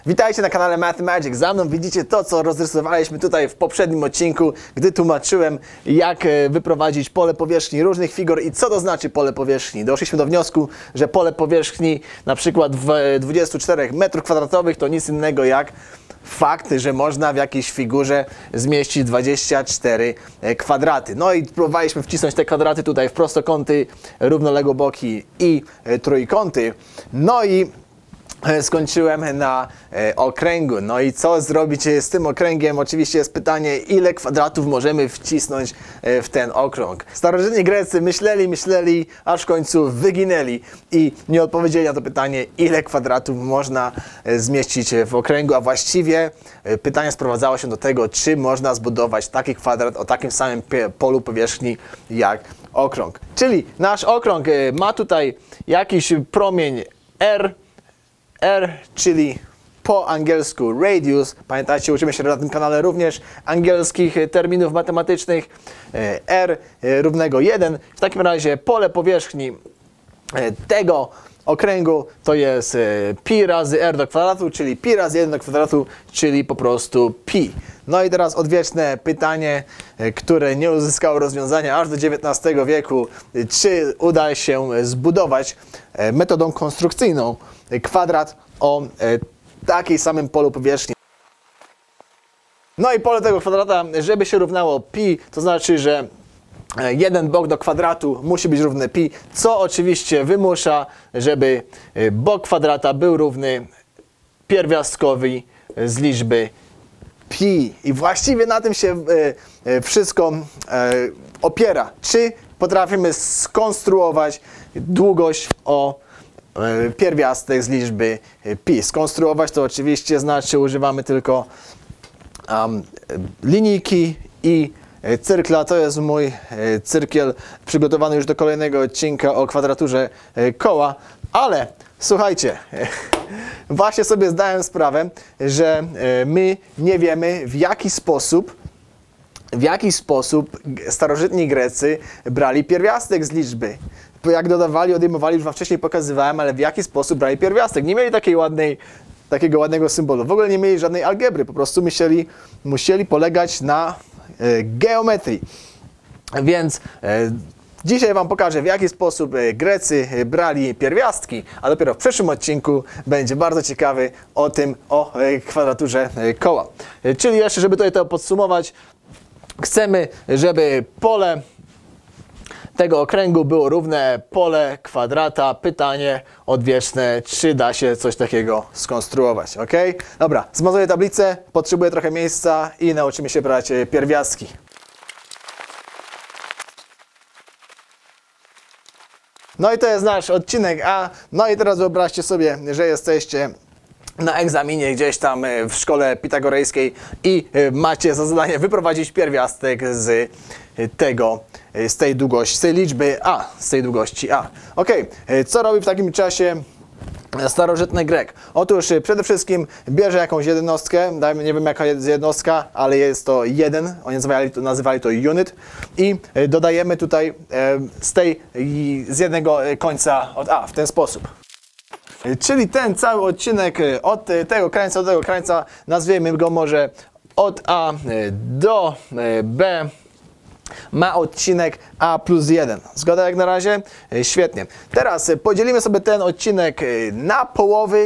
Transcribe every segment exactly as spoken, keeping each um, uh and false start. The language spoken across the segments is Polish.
Witajcie na kanale Math Magic. Za mną widzicie to, co rozrysowaliśmy tutaj w poprzednim odcinku, gdy tłumaczyłem, jak wyprowadzić pole powierzchni różnych figur i co to znaczy pole powierzchni. Doszliśmy do wniosku, że pole powierzchni na przykład w dwudziestu czterech metrów kwadratowych to nic innego jak fakt, że można w jakiejś figurze zmieścić dwadzieścia cztery kwadraty. No i próbowaliśmy wcisnąć te kwadraty tutaj w prostokąty, równoległe boki i trójkąty. No i skończyłem na e, okręgu. No i co zrobić z tym okręgiem? Oczywiście jest pytanie, ile kwadratów możemy wcisnąć e, w ten okrąg. Starożytni Grecy myśleli, myśleli, aż w końcu wyginęli i nie odpowiedzieli na to pytanie, ile kwadratów można e, zmieścić w okręgu, a właściwie e, pytanie sprowadzało się do tego, czy można zbudować taki kwadrat o takim samym polu powierzchni jak okrąg. Czyli nasz okrąg e, ma tutaj jakiś promień R, R, czyli po angielsku radius. Pamiętajcie, uczymy się na tym kanale również angielskich terminów matematycznych. R równego jeden. W takim razie pole powierzchni tego okręgu to jest pi razy r do kwadratu, czyli pi razy jeden do kwadratu, czyli po prostu pi. No i teraz odwieczne pytanie, które nie uzyskało rozwiązania aż do dziewiętnastego wieku. Czy uda się zbudować metodą konstrukcyjną kwadrat o takiej samym polu powierzchni? No i pole tego kwadrata, żeby się równało pi, to znaczy, że jeden bok do kwadratu musi być równy pi, co oczywiście wymusza, żeby bok kwadrata był równy pierwiastkowi z liczby pi. I właściwie na tym się wszystko opiera. Czy potrafimy skonstruować długość o pierwiastek z liczby pi? Skonstruować to oczywiście znaczy, używamy tylko um, linijki i cyrkla. To jest mój cyrkiel przygotowany już do kolejnego odcinka o kwadraturze koła, ale słuchajcie, właśnie sobie zdałem sprawę, że my nie wiemy, w jaki sposób w jaki sposób starożytni Grecy brali pierwiastek z liczby. Jak dodawali, odejmowali, już wam wcześniej pokazywałem, ale w jaki sposób brali pierwiastek. Nie mieli takiej ładnej, takiego ładnego symbolu. W ogóle nie mieli żadnej algebry. Po prostu musieli, musieli polegać na e, geometrii. Więc e, dzisiaj wam pokażę, w jaki sposób Grecy brali pierwiastki, a dopiero w przyszłym odcinku będzie bardzo ciekawy o tym, o kwadraturze koła. Czyli jeszcze, żeby tutaj to podsumować, chcemy, żeby pole tego okręgu było równe pole kwadrata. Pytanie odwieczne, czy da się coś takiego skonstruować, ok? Dobra, zmazuję tablicę, potrzebuję trochę miejsca i nauczymy się brać pierwiastki. No i to jest nasz odcinek A. No i teraz wyobraźcie sobie, że jesteście na egzaminie gdzieś tam w szkole pitagorejskiej i macie za zadanie wyprowadzić pierwiastek z tego, z tej długości, z tej liczby A, z tej długości A. Ok, co robi w takim czasie starożytny Grek? Otóż przede wszystkim bierze jakąś jednostkę, dajmy, nie wiem jaka jest jednostka, ale jest to jeden, oni nazywali to, nazywali to unit, i dodajemy tutaj z tej, z jednego końca od A w ten sposób. Czyli ten cały odcinek od tego krańca do tego krańca, nazwijmy go może od A do B, ma odcinek A plus jeden. Zgoda jak na razie? Świetnie. Teraz podzielimy sobie ten odcinek na połowy.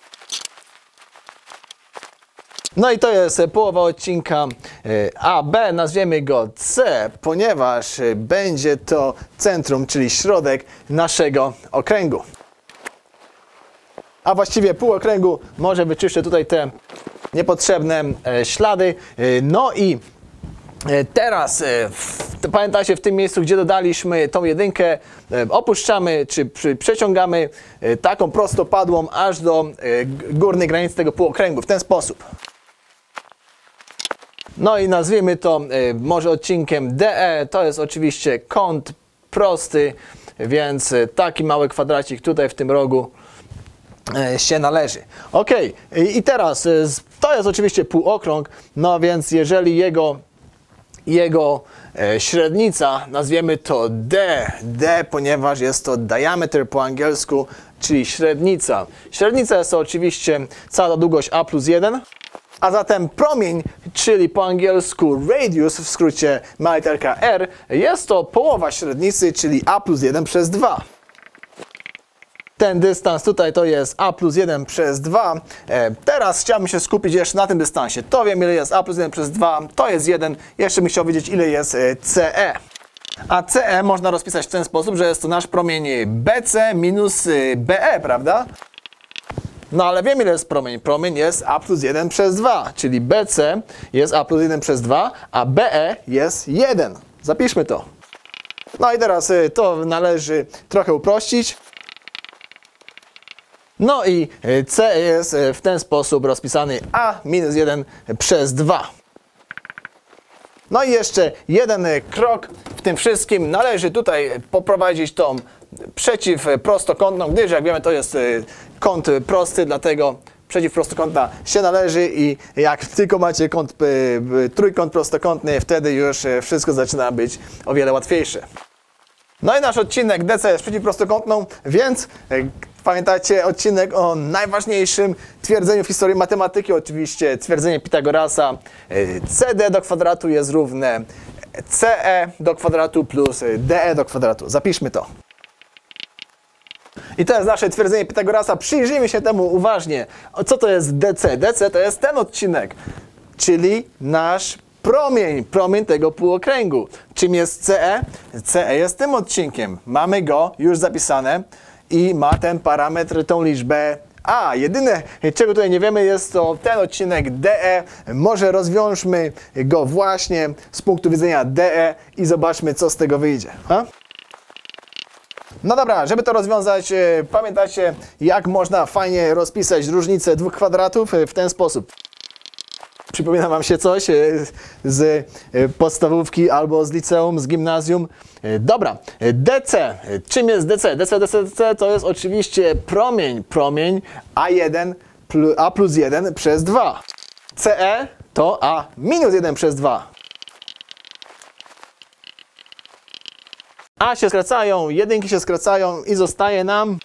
No i to jest połowa odcinka A B, nazwiemy go C, ponieważ będzie to centrum, czyli środek naszego okręgu. A właściwie pół okręgu, może wyczyszczę tutaj te niepotrzebne ślady. No i teraz pamiętajcie, w tym miejscu, gdzie dodaliśmy tą jedynkę, opuszczamy czy przeciągamy taką prostopadłą aż do górnej granicy tego półokręgu w ten sposób. No i nazwijmy to może odcinkiem D E. To jest oczywiście kąt prosty, więc taki mały kwadracik tutaj w tym rogu się należy. Ok, i teraz to jest oczywiście półokrąg, no więc jeżeli jego jego e, średnica, nazwiemy to D, D, ponieważ jest to diameter po angielsku, czyli średnica. Średnica jest to oczywiście cała długość a plus jeden, a zatem promień, czyli po angielsku radius, w skrócie mała literka R, jest to połowa średnicy, czyli a plus jeden przez dwa. Ten dystans tutaj to jest a plus jeden przez dwa. E, teraz chciałbym się skupić jeszcze na tym dystansie. To wiem, ile jest a plus jeden przez dwa, to jest jeden. Jeszcze bym chciał wiedzieć, ile jest e, C E. A C E można rozpisać w ten sposób, że jest to nasz promień B C minus B E, prawda? No ale wiem, ile jest promień. Promień jest a plus jeden przez dwa, czyli B C jest a plus jeden przez dwa, a B E jest jeden. Zapiszmy to. No i teraz e, to należy trochę uprościć. No i C jest w ten sposób rozpisany a minus jeden przez dwa. No i jeszcze jeden krok w tym wszystkim. Należy tutaj poprowadzić tą przeciwprostokątną, gdyż jak wiemy, to jest kąt prosty, dlatego przeciwprostokątna się należy i jak tylko macie kąt, trójkąt prostokątny, wtedy już wszystko zaczyna być o wiele łatwiejsze. No i nasz odcinek D C jest przeciwprostokątną, więc pamiętacie odcinek o najważniejszym twierdzeniu w historii matematyki, oczywiście twierdzenie Pitagorasa. C D do kwadratu jest równe C E do kwadratu plus D E do kwadratu. Zapiszmy to. I to jest nasze twierdzenie Pitagorasa. Przyjrzyjmy się temu uważnie. Co to jest D C? D C to jest ten odcinek, czyli nasz promień, promień tego półokręgu. Czym jest C E? C E jest tym odcinkiem. Mamy go już zapisane i ma ten parametr, tą liczbę A. Jedyne, czego tutaj nie wiemy, jest to ten odcinek D E. Może rozwiążmy go właśnie z punktu widzenia D E i zobaczmy, co z tego wyjdzie. Ha? No dobra, żeby to rozwiązać, pamiętacie, jak można fajnie rozpisać różnicę dwóch kwadratów w ten sposób. Przypomina wam się coś z podstawówki albo z liceum, z gimnazjum. Dobra, D C. Czym jest D C? D C, D C, D C to jest oczywiście promień. Promień A jeden, A plus jeden przez dwa. C E to A minus jeden przez dwa. A się skracają, jedynki się skracają i zostaje nam...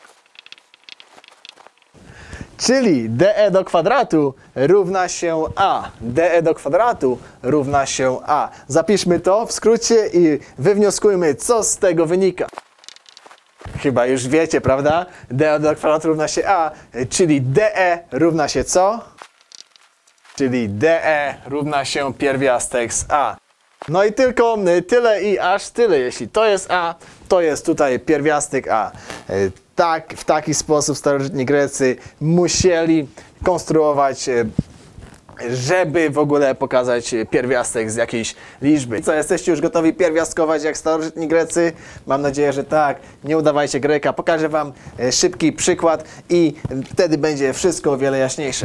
Czyli D E do kwadratu równa się A. D E do kwadratu równa się A. Zapiszmy to w skrócie i wywnioskujmy, co z tego wynika. Chyba już wiecie, prawda? D E do kwadratu równa się A, czyli D E równa się co? Czyli D E równa się pierwiastek z A. No i tylko tyle i aż tyle. Jeśli to jest A, to jest tutaj pierwiastek A. Tak, w taki sposób starożytni Grecy musieli konstruować, żeby w ogóle pokazać pierwiastek z jakiejś liczby. Co, jesteście już gotowi pierwiastkować jak starożytni Grecy? Mam nadzieję, że tak. Nie udawajcie Greka. Pokażę wam szybki przykład i wtedy będzie wszystko o wiele jaśniejsze.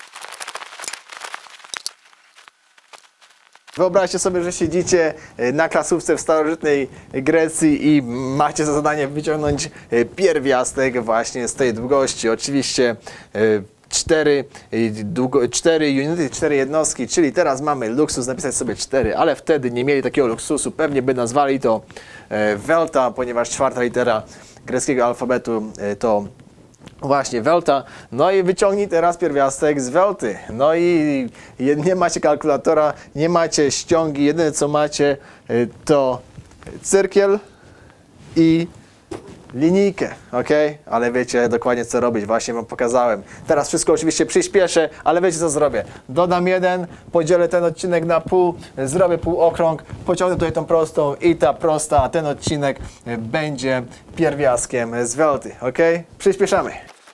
Wyobraźcie sobie, że siedzicie na klasówce w starożytnej Grecji i macie za zadanie wyciągnąć pierwiastek właśnie z tej długości. Oczywiście cztery, długo, cztery unity, cztery jednostki, czyli teraz mamy luksus napisać sobie cztery, ale wtedy nie mieli takiego luksusu. Pewnie by nazwali to Welta, ponieważ czwarta litera greckiego alfabetu to właśnie Welta. No i wyciągnij teraz pierwiastek z Welty. No i nie macie kalkulatora, nie macie ściągi, jedyne co macie to cyrkiel i linijkę, ok? Ale wiecie dokładnie co robić, właśnie wam pokazałem. Teraz wszystko oczywiście przyspieszę, ale wiecie co zrobię. Dodam jeden, podzielę ten odcinek na pół, zrobię półokrąg, pociągnę tutaj tą prostą i ta prosta, a ten odcinek będzie pierwiastkiem z Welty, ok? Przyspieszamy.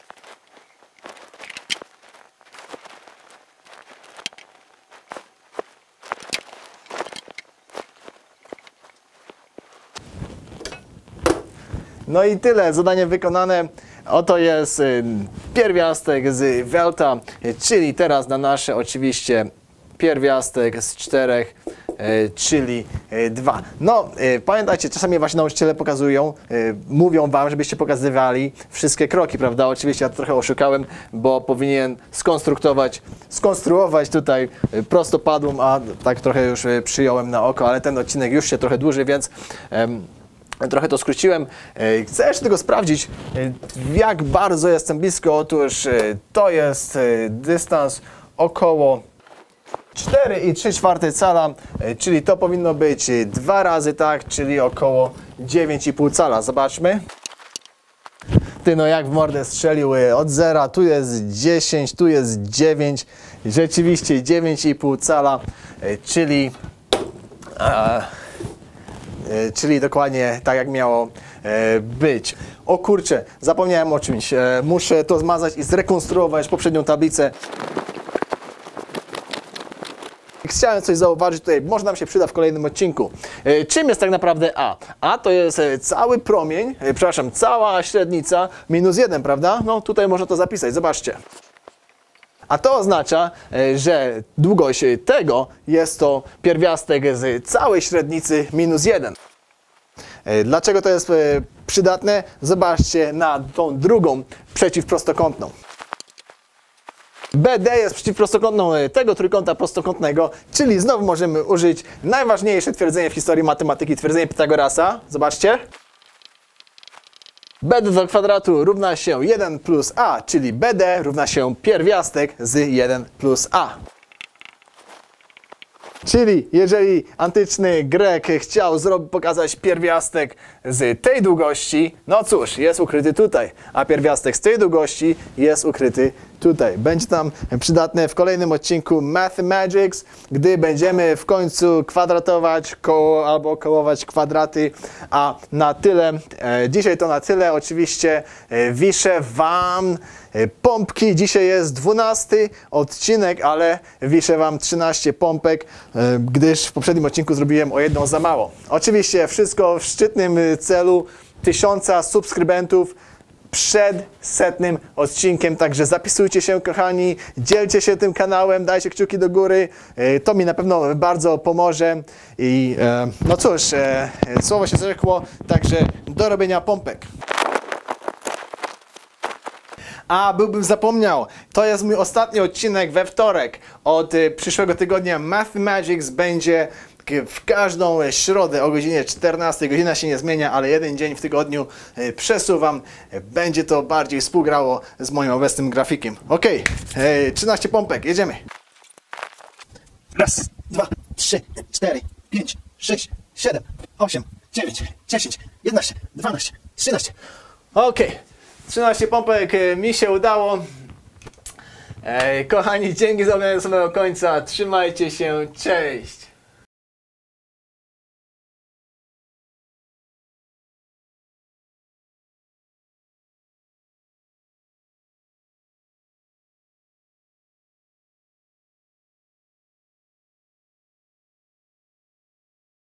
No i tyle, zadanie wykonane. Oto jest pierwiastek z Welta, czyli teraz na nasze oczywiście pierwiastek z czterech czyli dwa. No, pamiętajcie, czasami wasi nauczyciele pokazują, mówią wam, żebyście pokazywali wszystkie kroki, prawda? Oczywiście ja trochę oszukałem, bo powinien skonstruować, skonstruować tutaj prostopadłą, a tak trochę już przyjąłem na oko, ale ten odcinek już się trochę dłuży, więc um, trochę to skróciłem. Chcę jeszcze tylko sprawdzić, jak bardzo jestem blisko. Otóż to jest dystans około cztery i trzy czwarte cala, czyli to powinno być dwa razy tak, czyli około dziewięć i pół cala. Zobaczmy. Ty, no jak w mordę strzelił od zera, tu jest dziesięć, tu jest dziewięć, rzeczywiście dziewięć i pół cala, czyli a, czyli dokładnie tak jak miało być. O kurczę, zapomniałem o czymś, muszę to zmazać i zrekonstruować poprzednią tablicę. Chciałem coś zauważyć tutaj, może nam się przyda w kolejnym odcinku. Czym jest tak naprawdę A? A to jest cały promień, przepraszam, cała średnica minus jeden, prawda? No tutaj można to zapisać, zobaczcie. A to oznacza, że długość tego jest to pierwiastek z całej średnicy minus jeden. Dlaczego to jest przydatne? Zobaczcie na tą drugą przeciwprostokątną. B D jest przeciwprostokątną tego trójkąta prostokątnego, czyli znowu możemy użyć najważniejsze twierdzenie w historii matematyki, twierdzenie Pitagorasa. Zobaczcie. B D do kwadratu równa się jeden plus a, czyli B D równa się pierwiastek z jeden plus a. Czyli jeżeli antyczny Grek chciał zrobić, pokazać pierwiastek z tej długości, no cóż, jest ukryty tutaj, a pierwiastek z tej długości jest ukryty tutaj. Będzie nam przydatne w kolejnym odcinku Mathemagics, gdy będziemy w końcu kwadratować koło albo kołować kwadraty, a na tyle, e, dzisiaj to na tyle. Oczywiście e, wiszę wam e, pompki. Dzisiaj jest dwunasty odcinek, ale wiszę wam trzynaście pompek, e, gdyż w poprzednim odcinku zrobiłem o jedną za mało. Oczywiście wszystko w szczytnym celu tysiąca subskrybentów przed setnym odcinkiem, także zapisujcie się, kochani, dzielcie się tym kanałem, dajcie kciuki do góry, to mi na pewno bardzo pomoże i e, no cóż, e, słowo się zrzekło, także do robienia pompek. A, byłbym zapomniał, to jest mój ostatni odcinek we wtorek. Od y, przyszłego tygodnia Mathemagics będzie w każdą środę o godzinie czternastej. Godzina się nie zmienia, ale jeden dzień w tygodniu y, przesuwam. Będzie to bardziej współgrało z moim obecnym grafikiem. Ok, y, trzynaście pompek, jedziemy. Raz, dwa, trzy, cztery, pięć, sześć, siedem, osiem, dziewięć, dziesięć, jedenaście, dwanaście, trzynaście. Ok. trzynaście pompek mi się udało. Ej, kochani, dzięki za oglądanie do samego końca. Trzymajcie się, cześć!